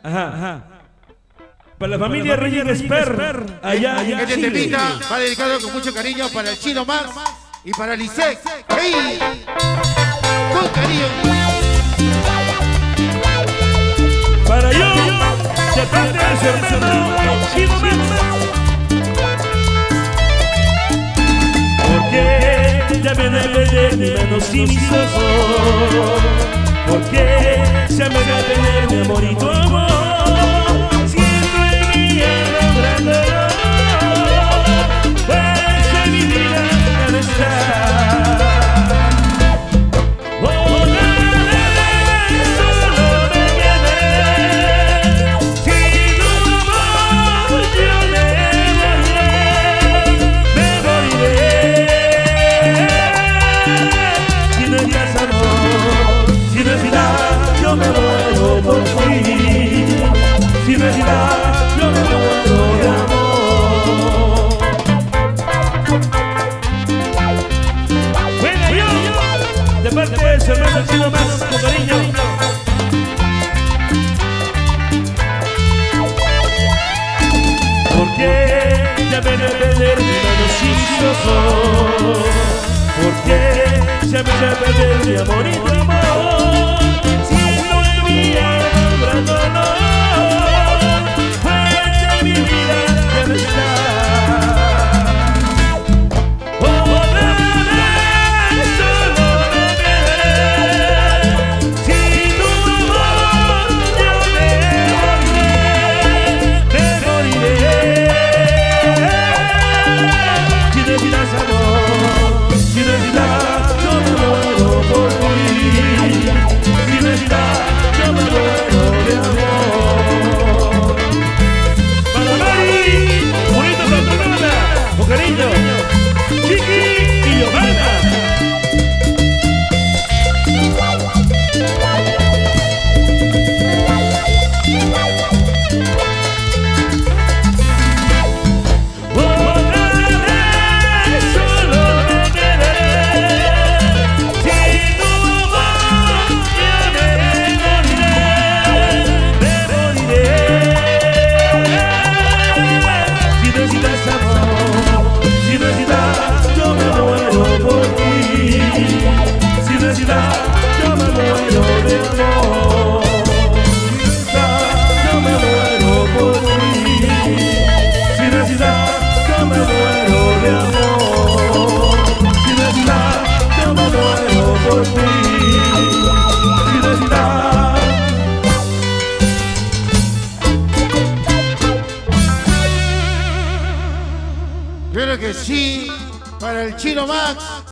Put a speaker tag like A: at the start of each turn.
A: Ajá. Para la familia Reyes Esper, allá en
B: Este
A: Chile.
B: temita va dedicado con mucho cariño para el Chino Max y para Lisek. ¡Hey! Con cariño.
A: Para yo, de parte de su hermano, el Chino Max. Porque ya me debe de mi manos y mis ojos. Porque ya me debe de mi amor y tu amor. Si me dirás, yo me muero de amor. Venga yo, de parte de su hermano Chino Max, con cariño. Porque ya me debe perder mi mano sin mis ojos. Porque ya me debe perder mi amor y tu amor. Si no es mía, no.
B: Claro que sí, para el Chino Max.